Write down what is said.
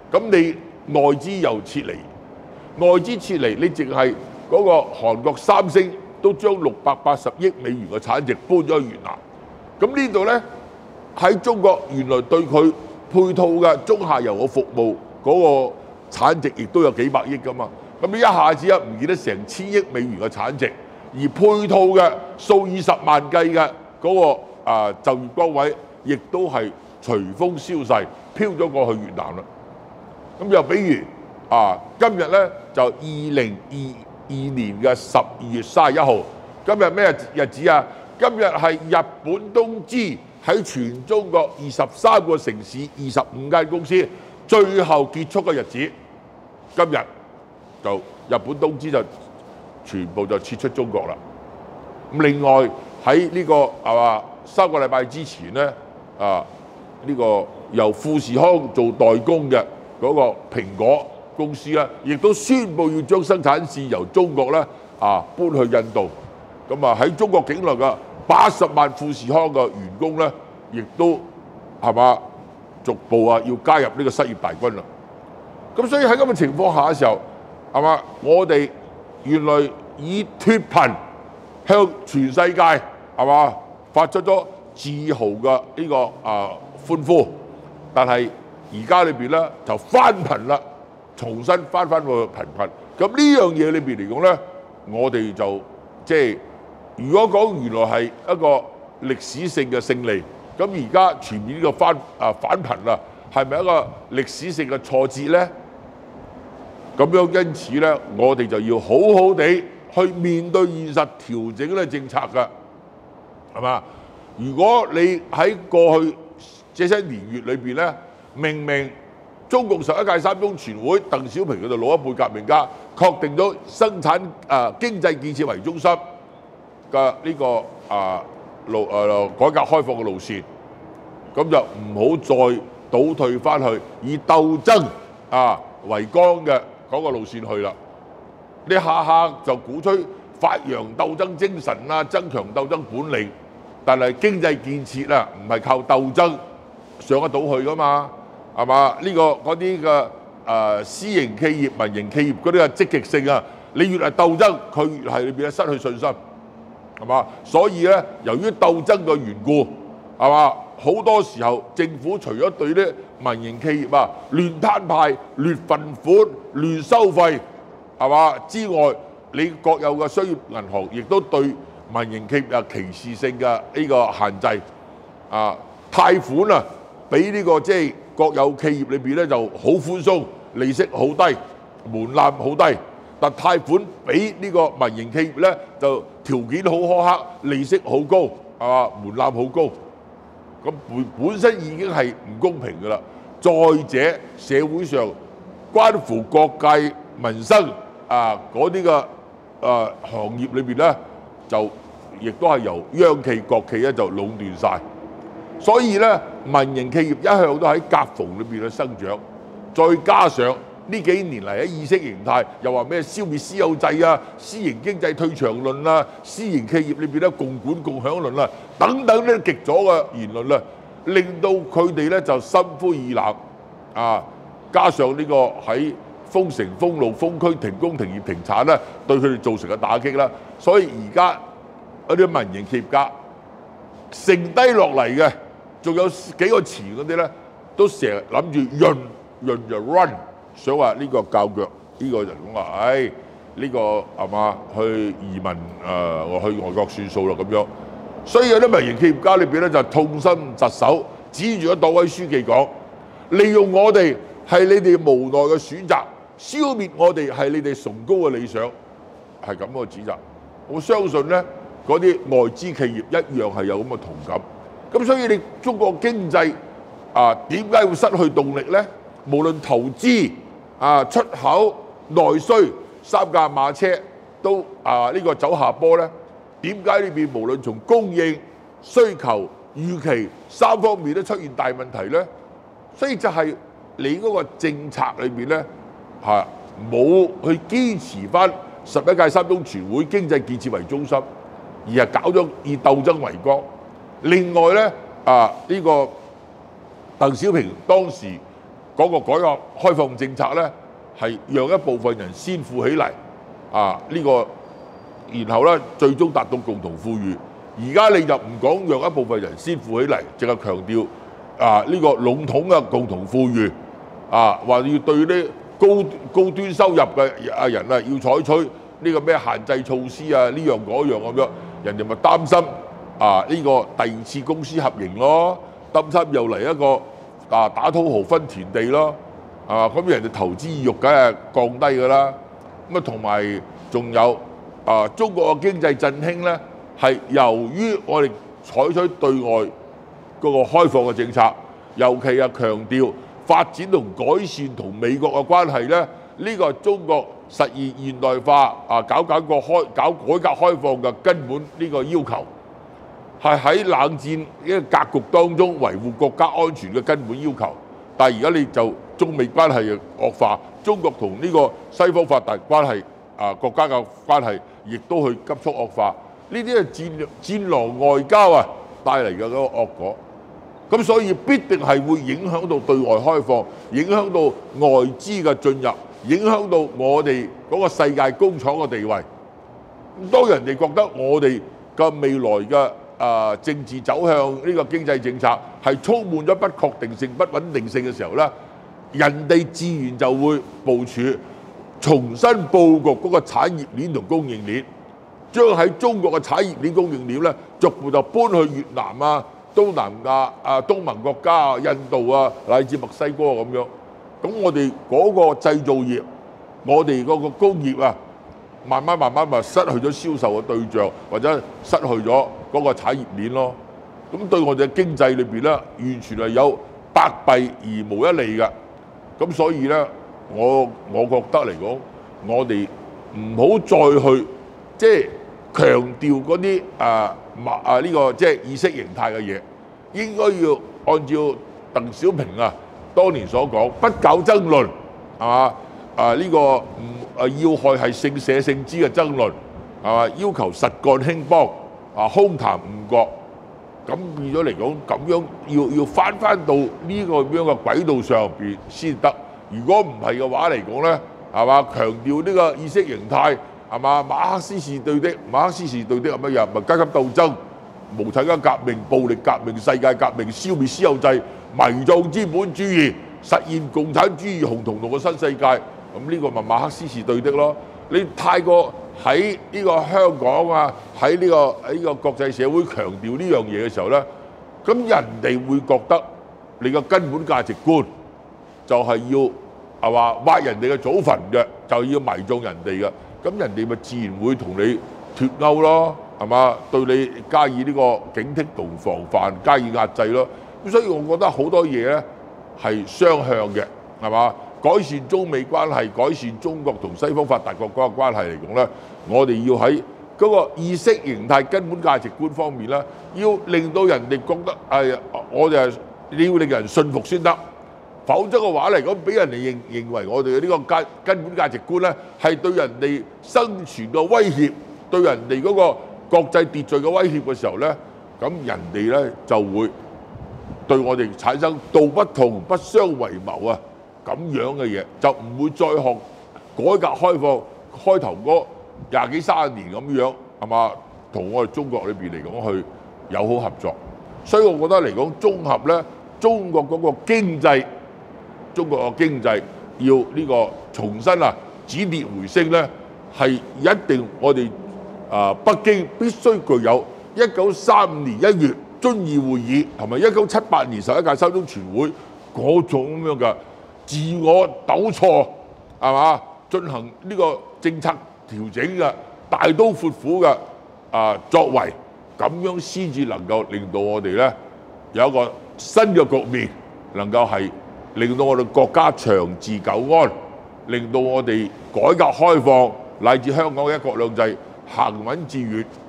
咁你外資又撤離，外資撤離，你淨係嗰個韓國三星都將680億美元嘅產值搬咗去越南。咁呢度咧喺中國原來對佢配套嘅中下游嘅服務嗰個產值亦都有幾百億噶嘛。咁你一下子唔見得成1000億美元嘅產值，而配套嘅數以十萬計嘅嗰個就業崗位，亦都係隨風消逝，飄咗過去越南啦。咁又比如今日咧就2022年嘅12月31號，今日咩日子啊？今日係日本東芝喺全中國23個城市25間公司最後結束嘅日子。今日就日本東芝就全部就撤出中國啦。咁另外喺呢個3個禮拜之前咧，呢個由富士康做代工嘅嗰個蘋果公司咧，亦都宣布要將生產線由中國咧搬去印度。咁喺中國境內嘅80萬富士康嘅員工咧，亦都逐步要加入呢個失業大軍啦。咁所以喺咁嘅情況下嘅時候，我哋原來以脫貧向全世界發出咗自豪嘅呢個歡呼，但係而家裏邊咧就翻貧啦，重新翻個貧困。咁呢樣嘢裏邊嚟講咧，我哋就如果講原來係一個歷史性嘅勝利，咁而家全面呢個反貧啦，係咪一個歷史性嘅挫折咧？咁樣因此咧，我哋就要好好地去面對現實，調整呢政策㗎，係嘛？如果你喺過去這些年月裏邊咧，明明中共11屆三中全會鄧小平佢哋老一輩革命家確定咗生產經濟建設為中心嘅呢個改革開放嘅路線，咁就唔好再倒退翻去以鬥爭為綱嘅嗰個路線去啦。你下下就鼓吹發揚鬥爭精神啦，增強鬥爭本領，但係經濟建設唔係靠鬥爭上得到去噶嘛，係嘛？呢個嗰啲嘅私營企業、民營企業嗰啲嘅積極性你越係鬥爭，佢越係裏邊失去信心，係嘛？所以咧，由於鬥爭嘅緣故，係嘛？好多時候政府除咗對啲民營企業亂攤派、亂罰款、亂收費，係嘛之外，你國有嘅商業銀行亦都對民營企業歧視性嘅呢個限制貸款俾呢個國有企業裏邊咧就好寬鬆，利息好低，門檻好低。但貸款俾呢個民營企業咧就條件好苛刻，利息好高，係嘛？門檻好高。咁本身已經係唔公平㗎啦。再者，社會上關乎各界民生嗰啲嘅行業裏邊咧，就亦都係由央企、國企咧就壟斷晒。所以咧，民營企業一向都喺夾縫裏邊去生長。再加上呢幾年嚟喺意識形態又話咩消滅私有制私營經濟退場論私營企業裏邊咧共管共享論等等呢極左嘅言論令到佢哋咧就心灰意冷加上呢個喺封城、封路、封區、停工、停業、停產對佢哋造成嘅打擊啦。所以而家嗰啲民營企業家剩低落嚟嘅，仲有幾個詞嗰啲咧，都成日諗住潤就 run。想話呢個較腳，呢個人講話，呢個係嘛去移民去外國算數啦咁樣。所以有啲民營企業家裏邊咧就痛心疾首，指住咗黨委書記講：利用我哋係你哋無奈嘅選擇，消滅我哋係你哋崇高嘅理想，係咁嘅指責。我相信咧，嗰啲外資企業一樣係有咁嘅同感。咁所以你中國經濟點解會失去動力咧？無論投資出口、內需三駕馬車都呢個走下坡咧，點解呢邊無論從供應、需求、預期三方面都出現大問題咧？所以就係你嗰個政策裏邊咧冇去堅持翻11屆三中全會經濟建設為中心，而係搞咗以鬥爭為綱。另外咧呢個鄧小平當時嗰個改革開放政策咧，係讓一部分人先富起嚟呢個，然後咧最終達到共同富裕。而家你就唔講讓一部分人先富起嚟，淨係強調呢個籠統嘅共同富裕話要對啲高端收入嘅人要採取呢個咩限制措施呢樣嗰樣咁樣，人哋咪擔心呢個第二次公私合營咯，擔心又嚟一個打土豪分田地咯，咁人哋投資意欲梗係降低㗎啦。咁同埋仲有中國嘅經濟振興咧，係由於我哋採取對外嗰個開放嘅政策，尤其係強調發展同改善同美國嘅關係咧，呢個係中國實現現代化搞改革開放嘅根本呢個要求，係喺冷戰呢個格局當中維護國家安全嘅根本要求。但係而家你就中美關係嘅惡化，中國同呢個西方發達關係國家嘅關係，亦都去急速惡化。呢啲係戰狼外交帶嚟嘅嗰個惡果。咁所以必定係會影響到對外開放，影響到外資嘅進入，影響到我哋嗰個世界工廠嘅地位。當人哋覺得我哋嘅未來嘅政治走向呢個經濟政策係充滿咗不確定性、不穩定性嘅時候咧，人哋自然就會部署重新佈局嗰個產業鏈同供應鏈，將喺中國嘅產業鏈、供應鏈咧逐步就搬去越南東南亞東盟國家印度乃至墨西哥咁樣。咁我哋嗰個製造業，我哋嗰個工業慢慢咪失去咗銷售嘅對象，或者失去咗嗰個產業鏈咯。咁對我哋嘅經濟裏邊咧，完全係有百弊而無一利嘅。咁所以咧，我覺得嚟講，我哋唔好再去即係強調嗰啲呢個即係意識形態嘅嘢，應該要按照鄧小平當年所講，不搞爭論，係嘛？呢個要害係勝社勝之嘅爭論，係嘛？要求實幹興邦，空談誤國。咁變咗嚟講，咁樣要翻到呢個咁樣嘅軌道上邊先得。如果唔係嘅話嚟講咧，係嘛？強調呢個意識形態，係嘛？馬克思是對的，馬克思是對的係乜嘢？咪階級鬥爭、無產階級革命、暴力革命、世界革命、消滅私有制、迷葬資本主義、實現共產主義紅彤彤嘅新世界。咁呢個咪馬克思是對的咯？你太過喺呢個香港喺呢個國際社會強調呢樣嘢嘅時候咧，咁人哋會覺得你個根本價值觀就係要係話挖人哋嘅祖墳嘅，就要迷葬人哋嘅，咁人哋咪自然會同你脫鈎咯，係嘛？對你加以呢個警惕同防範，加以壓制咯。咁所以我覺得好多嘢咧係雙向嘅，係嘛？改善中美關係，改善中國同西方發達國家嘅關係嚟講咧，我哋要喺嗰個意識形態根本價值觀方面咧，要令到人哋覺得我哋你要令人信服先得，否則嘅話嚟講，俾人哋認為我哋嘅呢個根本價值觀咧係對人哋生存嘅威脅，對人哋嗰個國際秩序嘅威脅嘅時候咧，咁人哋咧就會對我哋產生道不同不相為謀咁樣嘅嘢，就唔會再學改革開放開頭嗰20幾30年咁樣，係嘛？同我哋中國裏邊嚟講去友好合作。所以我覺得嚟講綜合咧，中國嗰個經濟，中國嘅經濟要呢個重新止跌回升咧，係一定我哋北京必須具有1935年1月遵義會議同埋1978年11屆三中全會嗰種咁樣嘅自我糾錯，係嘛？進行呢個政策調整嘅大刀闊斧嘅作為，咁樣先至能夠令到我哋咧有一個新嘅局面，能夠係令到我哋國家長治久安，令到我哋改革開放乃至香港嘅一國兩制行穩致遠。